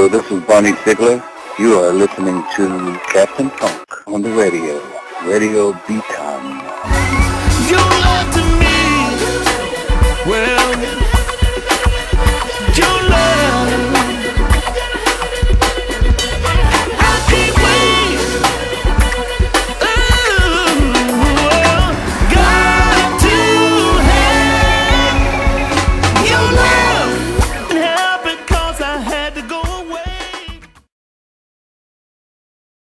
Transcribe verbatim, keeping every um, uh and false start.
Hello, this is Bonnie Ziegler. You are listening to Captain Funk on the radio, Radio Beaton. You love to me. Well,